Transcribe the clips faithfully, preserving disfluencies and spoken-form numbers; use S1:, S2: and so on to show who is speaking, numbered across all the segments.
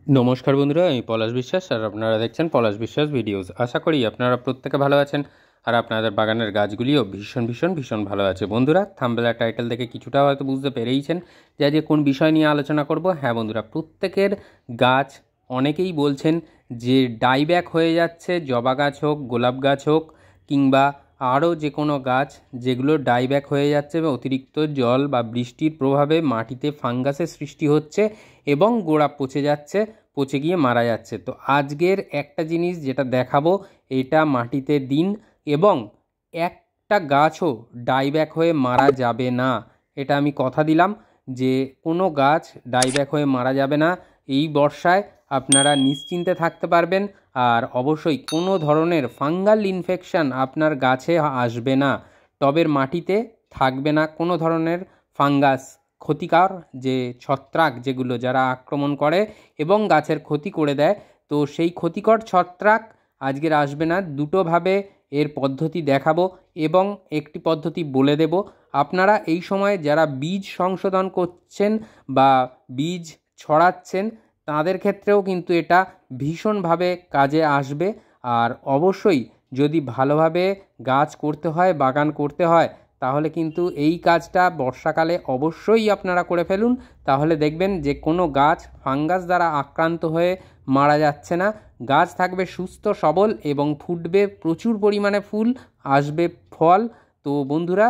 S1: নমস্কার বন্ধুরা, আমি পলাশ বিশ্বাস আর আপনারা দেখছেন পলাশ বিশ্বাস ভিডিওস। আশা করি আপনারা প্রত্যেকে ভালো আছেন আর আপনাদের বাগানের গাছগুলিও ভীষণ ভীষণ ভীষণ ভালো আছে। বন্ধুরা, থাম্বনেল টাইটেল দেখে কিছুটা হয়তো বুঝতে পেরেইছেন যে আজকে কোন বিষয় নিয়ে আলোচনা করব। হ্যাঁ বন্ধুরা, প্রত্যেকের গাছ অনেকেই বলছেন যে ডাইব্যাক হয়ে যাচ্ছে, জবা গাছ হোক, গোলাপ গাছ হোক, কিংবা আরও যে কোনো গাছ যেগুলো ডাইব্যাক হয়ে যাচ্ছে বা অতিরিক্ত জল বা বৃষ্টির প্রভাবে মাটিতে ফাঙ্গাসের সৃষ্টি হচ্ছে এবং গোড়া পচে যাচ্ছে, পচে গিয়ে মারা যাচ্ছে। তো আজকের একটা জিনিস যেটা দেখাবো, এটা মাটিতে দিন এবং একটা গাছও ডাইব্যাক হয়ে মারা যাবে না। এটা আমি কথা দিলাম যে কোনো গাছ ডাইব্যাক হয়ে মারা যাবে না। এই বর্ষায় আপনারা নিশ্চিন্তে থাকতে পারবেন আর অবশ্যই কোনো ধরনের ফাঙ্গাল ইনফেকশান আপনার গাছে আসবে না। টবের মাটিতে থাকবে না কোনো ধরনের ফাঙ্গাস, ক্ষতিকর যে ছত্রাক যেগুলো যারা আক্রমণ করে এবং গাছের ক্ষতি করে দেয়। তো সেই ক্ষতিকর ছত্রাক আজকের আসবে না। দুটোভাবে এর পদ্ধতি দেখাবো এবং একটি পদ্ধতি বলে দেব। আপনারা এই সময় যারা বীজ সংশোধন করছেন বা বীজ ছড়াচ্ছেন তাদের ক্ষেত্রেও কিন্তু এটা ভীষণভাবে কাজে আসবে। আর অবশ্যই যদি ভালোভাবে গাছ করতে হয়, বাগান করতে হয়, তাহলে কিন্তু এই কাজটা বর্ষাকালে অবশ্যই আপনারা করে ফেলুন। তাহলে দেখবেন যে কোনো গাছ ফাঙ্গাস দ্বারা আক্রান্ত হয়ে মারা যাচ্ছে না। গাছ থাকবে সুস্থ সবল এবং ফুটবে প্রচুর পরিমাণে ফুল, আসবে ফল। তো বন্ধুরা,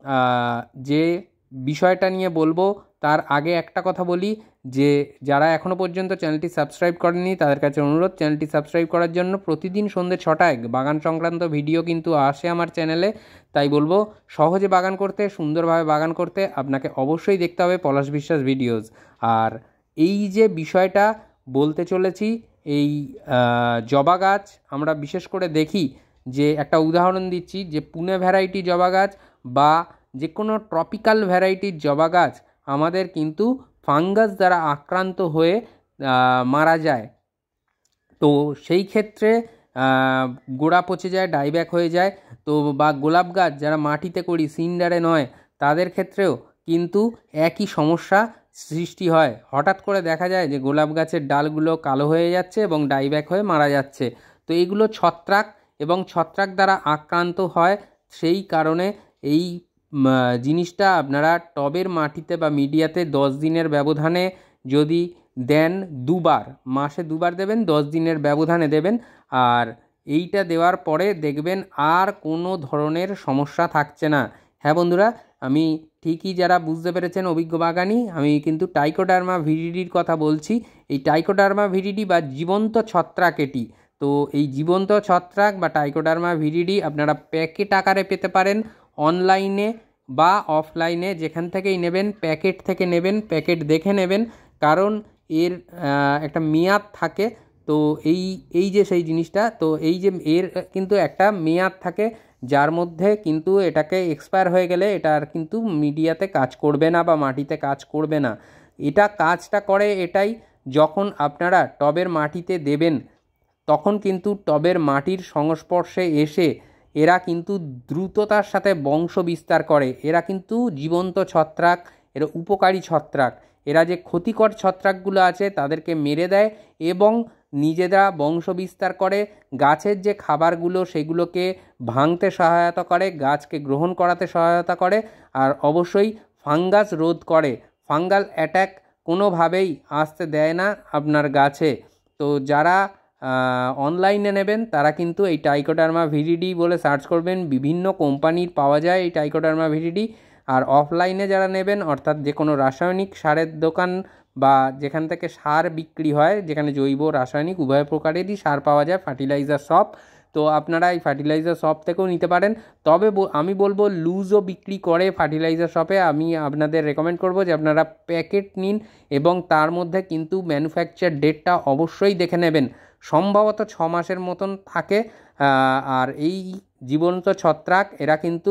S1: যে বিষয়টা নিয়ে বলবো তার আগে একটা কথা বলি যে যারা এখনও পর্যন্ত চ্যানেলটি সাবস্ক্রাইব করেননি তাদের কাছে অনুরোধ চ্যানেলটি সাবস্ক্রাইব করার জন্য। প্রতিদিন সন্ধ্যে ছটায় বাগান সংক্রান্ত ভিডিও কিন্তু আসে আমার চ্যানেলে। তাই বলবো, সহজে বাগান করতে, সুন্দরভাবে বাগান করতে আপনাকে অবশ্যই দেখতে হবে পলাশ বিশ্বাস ভিডিওস। আর এই যে বিষয়টা বলতে চলেছি, এই জবা গাছ আমরা বিশেষ করে দেখি যে, একটা উদাহরণ দিচ্ছি যে পুনে ভ্যারাইটি জবা গাছ বা যে কোনো ট্রপিক্যাল ভ্যারাইটির জবা গাছ আমাদের কিন্তু ফাঙ্গাস দ্বারা আক্রান্ত হয়ে মারা যায়। তো সেই ক্ষেত্রে গোড়া পচে যায়, ডাইব্যাক হয়ে যায়। তো বা গোলাপ গাছ যারা মাটিতে করি, সিন্ডারে নয়, তাদের ক্ষেত্রেও কিন্তু একই সমস্যা সৃষ্টি হয়। হঠাৎ করে দেখা যায় যে গোলাপ গাছের ডালগুলো কালো হয়ে যাচ্ছে এবং ডাইব্যাক হয়ে মারা যাচ্ছে। তো এইগুলো ছত্রাক এবং ছত্রাক দ্বারা আক্রান্ত হয়। সেই কারণে এই জিনিসটা আপনারা টবের মাটিতে বা মিডিয়াতে দশ দিনের ব্যবধানে যদি দেন, দুবার, মাসে দুবার দেবেন, দশ দিনের ব্যবধানে দেবেন। আর এইটা দেওয়ার পরে দেখবেন আর কোনো ধরনের সমস্যা থাকছে না। হ্যাঁ বন্ধুরা, আমি ঠিকই, যারা বুঝতে পেরেছেন অভিজ্ঞ বাগানি, আমি কিন্তু টাইকোডার্মা ভিরিডির কথা বলছি। এই টাইকোডার্মা ভিরিডি বা জীবন্ত ছত্রাক এটি। তো এই জীবন্ত ছত্রাক বা টাইকোডার্মা ভিরিডি আপনারা প্যাকেট আকারে পেতে পারেন অনলাইনে বা অফলাইনে, যেখান থেকেই নেবেন প্যাকেট থেকে নেবেন, প্যাকেট দেখে নেবেন, কারণ এর একটা মেয়াদ থাকে। তো এই এই যে সেই জিনিসটা, তো এই যে এর কিন্তু একটা মেয়াদ থাকে যার মধ্যে কিন্তু এটাকে এক্সপায়ার হয়ে গেলে এটা আর কিন্তু মিডিয়াতে কাজ করবে না বা মাটিতে কাজ করবে না। এটা কাজটা করে এটাই, যখন আপনারা টবের মাটিতে দেবেন তখন কিন্তু টবের মাটির সংস্পর্শে এসে এরা কিন্তু দ্রুততার সাথে বংশ বিস্তার করে। এরা কিন্তু জীবন্ত ছত্রাক, এরা উপকারী ছত্রাক। এরা যে ক্ষতিকর ছত্রাকগুলো আছে তাদেরকে মেরে দেয় এবং নিজেরা বংশ বিস্তার করে। গাছের যে খাবারগুলো সেগুলোকে ভাঙতে সহায়তা করে, গাছকে গ্রহণ করাতে সহায়তা করে, আর অবশ্যই ফাঙ্গাস রোধ করে। ফাঙ্গাল অ্যাট্যাক কোনোভাবেই আসতে দেয় না আপনার গাছে। তো যারা অনলাইনে নেবেন তারা কিন্তু এই টাইকোডার্মা ভিরিডি বলে সার্চ করবেন, বিভিন্ন কোম্পানির পাওয়া যায় এই টাইকোডার্মা ভিরিডি। আর অফলাইনে যারা নেবেন, অর্থাৎ যে কোনো রাসায়নিক সারের দোকান বা যেখান থেকে সার বিক্রি হয়, যেখানে জৈব রাসায়নিক উভয় প্রকারেরই সার পাওয়া যায়, ফার্টিলাইজার শপ, তো আপনারা এই ফার্টিলাইজার শপ থেকেও নিতে পারেন। তবে আমি বলবো লুজও বিক্রি করে ফার্টিলাইজার শপে। আমি আপনাদের রেকমেন্ড করব যে আপনারা প্যাকেট নিন এবং তার মধ্যে কিন্তু ম্যানুফ্যাকচার ডেটটা অবশ্যই দেখে নেবেন। সম্ভবত ছ মাসের মতন থাকে। আর এই জীবন্ত ছত্রাক এরা কিন্তু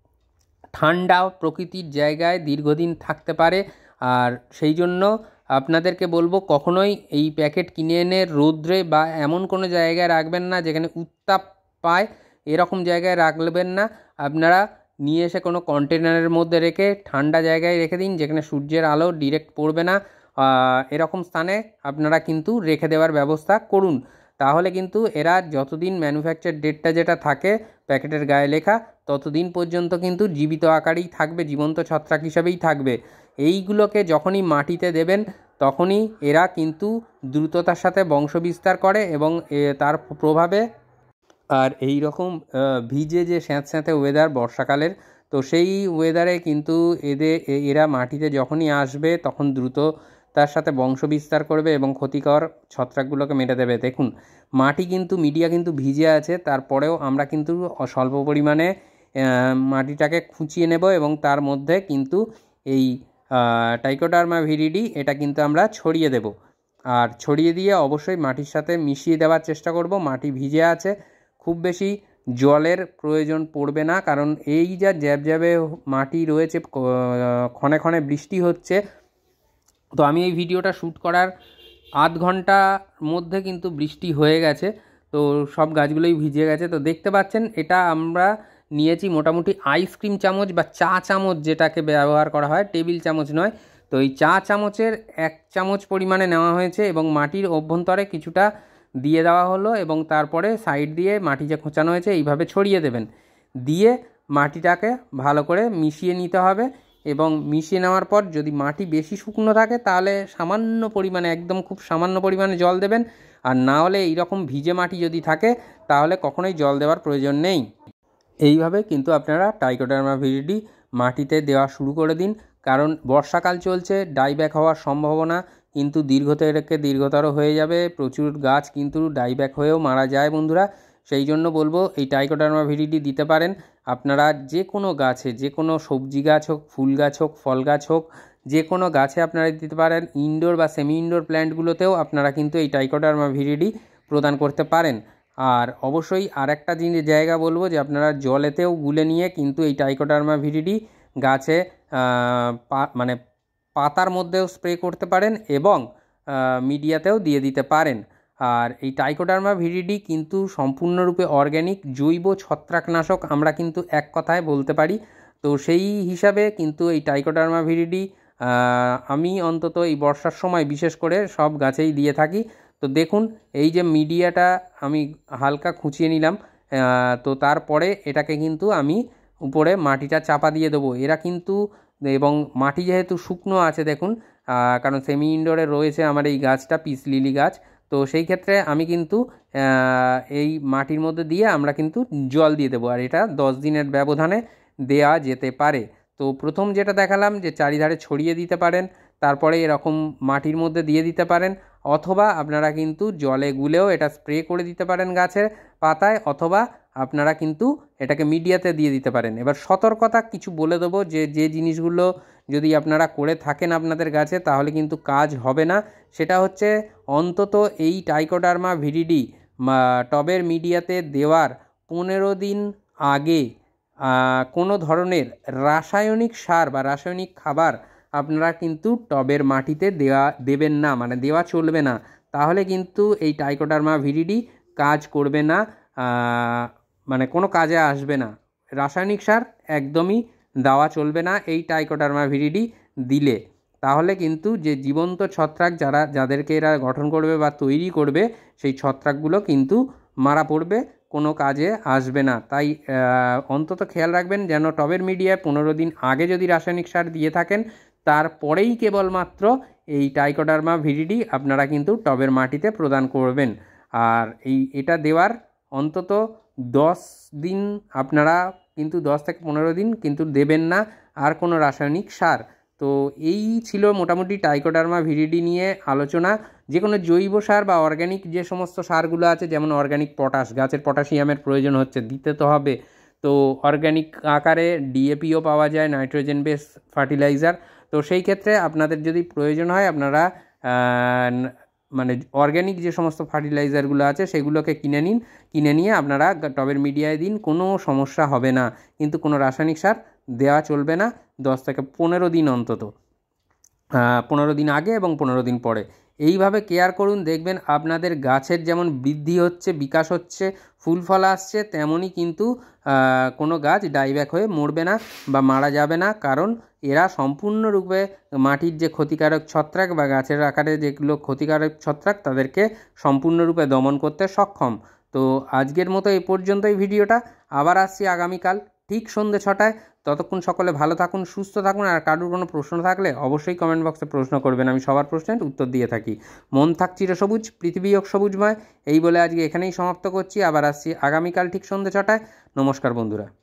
S1: ঠান্ডা প্রকৃতির জায়গায় দীর্ঘদিন থাকতে পারে। আর সেই জন্য আপনাদেরকে বলবো, কখনোই এই প্যাকেট কিনে এনে রৌদ্রে বা এমন কোনো জায়গায় রাখবেন না যেখানে উত্তাপ পায়, এরকম জায়গায় রাখবেন না। আপনারা নিয়ে এসে কোনো কন্টেনারের মধ্যে রেখে ঠান্ডা জায়গায় রেখে দিন, যেখানে সূর্যের আলো ডিরেক্ট পড়বে না। এরকম স্থানে আপনারা কিন্তু রেখে দেওয়ার ব্যবস্থা করুন। তাহলে কিন্তু এরা যতদিন ম্যানুফ্যাকচার ডেটটা যেটা থাকে প্যাকেটের গায়ে লেখা, ততদিন পর্যন্ত কিন্তু জীবিত আকারেই থাকবে, জীবন্ত ছত্রাক হিসাবেই থাকবে। এইগুলোকে যখনই মাটিতে দেবেন তখনই এরা কিন্তু দ্রুততার সাথে বংশবিস্তার করে এবং তার প্রভাবে আর এই রকম ভিজে যে স্যাঁতস্যাঁতে ওয়েদার বর্ষাকালের, তো সেই ওয়েদারে কিন্তু এদের এরা মাটিতে যখনই আসবে তখন দ্রুত তার সাথে বংশ বিস্তার করবে এবং ক্ষতিকর ছত্রাকগুলোকে মেরে দেবে। দেখুন মাটি কিন্তু মিডিয়া কিন্তু ভিজে আছে, তারপরেও আমরা কিন্তু স্বল্প পরিমাণে মাটিটাকে খুঁচিয়ে নেব এবং তার মধ্যে কিন্তু এই টাইকোডার্মা ভিরিডি এটা কিন্তু আমরা ছড়িয়ে দেব। আর ছড়িয়ে দিয়ে অবশ্যই মাটির সাথে মিশিয়ে দেওয়ার চেষ্টা করব। মাটি ভিজে আছে, খুব বেশি জলের প্রয়োজন পড়বে না, কারণ এই যা জ্যাবজ্যাবে মাটি রয়েছে, ক্ষণে ক্ষণে বৃষ্টি হচ্ছে। তো আমি এই ভিডিওটা শ্যুট করার আধ ঘন্টার মধ্যে কিন্তু বৃষ্টি হয়ে গেছে, তো সব গাছগুলোই ভিজে গেছে। তো দেখতে পাচ্ছেন এটা আমরা নিয়েছি মোটামুটি আইসক্রিম চামচ বা চা চামচ যেটাকে ব্যবহার করা হয়, টেবিল চামচ নয়। তো এই চা চামচের এক চামচ পরিমাণে নেওয়া হয়েছে এবং মাটির অভ্যন্তরে কিছুটা দিয়ে দেওয়া হলো এবং তারপরে সাইড দিয়ে মাটি যে খোঁচানো হয়েছে এইভাবে ছড়িয়ে দেবেন। দিয়ে মাটিটাকে ভালো করে মিশিয়ে নিতে হবে এবং মিশিয়ে নেওয়ার পর যদি মাটি বেশি শুকনো থাকে তাহলে সামান্য পরিমাণে, একদম খুব সামান্য পরিমাণে জল দেবেন। আর না হলে এইরকম ভিজে মাটি যদি থাকে তাহলে কখনোই জল দেওয়ার প্রয়োজন নেই। এইভাবে কিন্তু আপনারা টাইকোডার্মা ভিরিডি মাটিতে দেওয়া শুরু করে দিন, কারণ বর্ষাকাল চলছে, ডাইব্যাক হওয়ার সম্ভাবনা কিন্তু দীর্ঘতরকে দীর্ঘতর হয়ে যাবে। প্রচুর গাছ কিন্তু ডাইব্যাক হয়েও মারা যায় বন্ধুরা। সেই জন্য বলবো এই টাইকোডার্মা ভিরিডি দিতে পারেন আপনারা যে কোনো গাছে, যে কোনো সবজি গাছ হোক, ফুল গাছ হোক, ফল গাছ হোক, যে কোনো গাছে আপনারা দিতে পারেন। ইনডোর বা সেমি ইনডোর প্ল্যান্টগুলোতেও আপনারা কিন্তু এই টাইকোডার্মা ভিরিডি প্রদান করতে পারেন। আর অবশ্যই আর একটা জিনিস জায়গা বলবো যে আপনারা জলেতেও গুলে নিয়ে কিন্তু এই টাইকোডার্মা ভিরিডি গাছে মানে পাতার মধ্যেও স্প্রে করতে পারেন এবং মিডিয়াতেও দিয়ে দিতে পারেন। আর এই টাইকোডার্মা ভিরিডি কিন্তু সম্পূর্ণরূপে অর্গ্যানিক জৈব ছত্রাকনাশক, আমরা কিন্তু এক কথায় বলতে পারি। তো সেই হিসাবে কিন্তু এই টাইকোডার্মা ভিরিডি আমি অন্তত এই বর্ষার সময় বিশেষ করে সব গাছেই দিয়ে থাকি। তো দেখুন এই যে মিডিয়াটা আমি হালকা খুঁচিয়ে নিলাম, তো তারপরে এটাকে কিন্তু আমি উপরে মাটিটা চাপা দিয়ে দেবো। এরা কিন্তু এবং মাটি যেহেতু শুকনো আছে দেখুন, কারণ সেমি ইনডোরে রয়েছে আমার এই গাছটা, পিস লিলি গাছ, তো সেই ক্ষেত্রে আমি কিন্তু এই মাটির মধ্যে দিয়ে আমরা কিন্তু জল দিয়ে দেবো। আর এটা দশ দিনের ব্যবধানে দেয়া যেতে পারে। তো প্রথম যেটা দেখালাম যে চারিধারে ছড়িয়ে দিতে পারেন, তারপরে এরকম মাটির মধ্যে দিয়ে দিতে পারেন, অথবা আপনারা কিন্তু জলে গুলেও এটা স্প্রে করে দিতে পারেন গাছের পাতায়, অথবা আপনারা কিন্তু এটাকে মিডিয়াতে দিয়ে দিতে পারেন। এবার সতর্কতা কিছু বলে দেবো যে যে জিনিসগুলো যদি আপনারা করে থাকেন আপনাদের গাছে তাহলে কিন্তু কাজ হবে না। সেটা হচ্ছে অন্তত এই টাইকোডার্মা ভিরিডি টবের মিডিয়াতে দেওয়ার পনেরো দিন আগে কোনো ধরনের রাসায়নিক সার বা রাসায়নিক খাবার আপনারা কিন্তু টবের মাটিতে দেওয়া দেবেন না, মানে দেওয়া চলবে না। তাহলে কিন্তু এই টাইকোডার্মা ভিরিডি কাজ করবে না, মানে কোনো কাজে আসবে না। রাসায়নিক সার একদমই দেওয়া চলবে না এই টাইকোডার্মা ভিরিডি দিলে। তাহলে কিন্তু যে জীবন্ত ছত্রাক যারা যাদেরকে এরা গঠন করবে বা তৈরি করবে সেই ছত্রাকগুলো কিন্তু মারা পড়বে, কোনো কাজে আসবে না। তাই অন্তত খেয়াল রাখবেন যেন টবের মিডিয়ায় পনেরো দিন আগে যদি রাসায়নিক সার দিয়ে থাকেন তারপরেই কেবলমাত্র এই টাইকোডার্মা ভিরিডি আপনারা কিন্তু টবের মাটিতে প্রদান করবেন। আর এই এটা দেওয়ার অন্তত দশ দিন আপনারা কিন্তু দশ থেকে পনেরো দিন কিন্তু দেবেন না আর কোনো রাসায়নিক সার। তো এই ছিল মোটামুটি টাইকোডার্মা ভিরিডি নিয়ে আলোচনা। যে কোনো জৈব সার বা অর্গ্যানিক যে সমস্ত সারগুলো আছে, যেমন অর্গ্যানিক পটাশ, গাছের পটাশিয়ামের প্রয়োজন হচ্ছে, দিতে তো হবে। তো অর্গ্যানিক আকারে ডিএপিও পাওয়া যায়, নাইট্রোজেন বেস ফার্টিলাইজার। তো সেই ক্ষেত্রে আপনাদের যদি প্রয়োজন হয় আপনারা মানে অর্গ্যানিক যে সমস্ত ফার্টিলাইজারগুলো আছে সেগুলোকে কিনে নিন, কিনে নিয়ে আপনারা টবের মিডিয়ায় দিন, কোনো সমস্যা হবে না। কিন্তু কোনো রাসায়নিক সার দেওয়া চলবে না দশ থেকে পনেরো দিন অন্তত, পনেরো দিন আগে এবং পনেরো দিন পরে। এইভাবে কেয়ার করুন, দেখবেন আপনাদের গাছের যেমন বৃদ্ধি হচ্ছে, বিকাশ হচ্ছে, ফুল ফল আসছে, তেমনই কিন্তু কোনো গাছ ডাইব্যাক হয়ে মরবে না বা মারা যাবে না, কারণ এরা সম্পূর্ণরূপে মাটির যে ক্ষতিকারক ছত্রাক বা গাছের আকারে যেগুলো ক্ষতিকারক ছত্রাক তাদেরকে সম্পূর্ণরূপে দমন করতে সক্ষম। তো আজকের মতো এই পর্যন্তই ভিডিওটা। আবার আসছি আগামীকাল ঠিক সন্ধ্যে ছটায়। ততক্ষণ সকলে ভালো থাকুন, সুস্থ থাকুন। আর কারোর কোনো প্রশ্ন থাকলে অবশ্যই কমেন্ট বক্সে প্রশ্ন করবেন, আমি সবার প্রশ্নের উত্তর দিয়ে থাকি। মন থাক চিরসবুজ, পৃথিবী হোক সবুজময়, এই বলে আজকে এখানেই সমাপ্ত করছি। আবার আসছি আগামীকাল ঠিক সন্ধ্যে ছটায়। নমস্কার বন্ধুরা।